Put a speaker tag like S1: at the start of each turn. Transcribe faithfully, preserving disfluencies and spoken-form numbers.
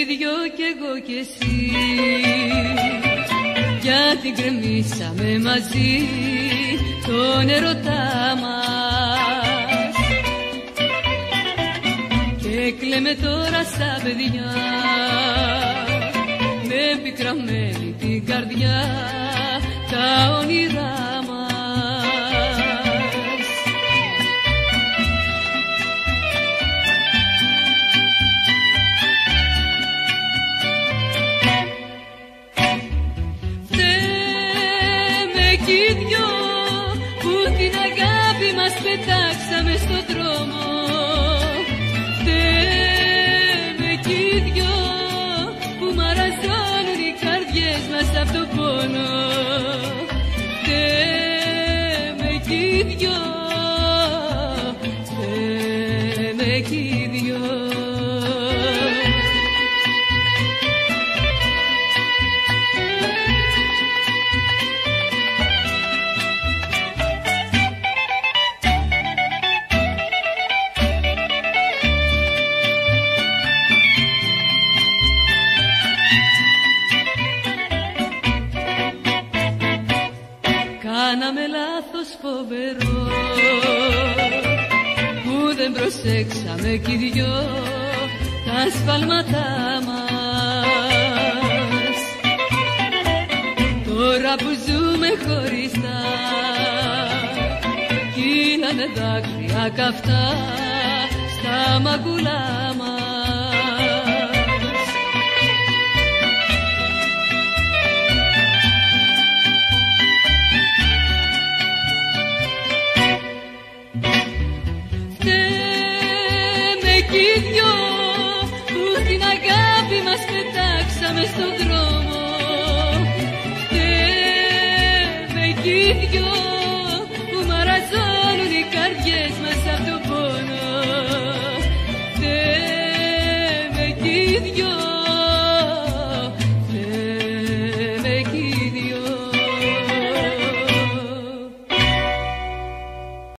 S1: δυο κι εγώ κι εσύ, γιατί γκρεμίσαμε μαζί τον ερωτά μας και κλαίμε τώρα στα παιδιά με πικραμένη την καρδιά τα όνειρά μας. Φταίμε κι οι δυο που την αγάπη μας πετάξαμε στον δρόμο. Φταίμε κι οι δυο που μαραζώνουν οι καρδιές μας απ' το πόνο. Φταίμε κι οι δυο, φταίμε κι οι δυο. Κάναμε λάθος φοβερό που δεν προσέξαμε κι οι δυο τα σφάλματά μας. Τώρα που ζούμε χωριστά κύλανε δάκρυα καυτά στα μαγουλά μας. Κι οι δυο που την αγάπη μας πετάξαμε στον δρόμο. Φταίμε κι οι δυο που μαραζώνουν οι καρδιές μας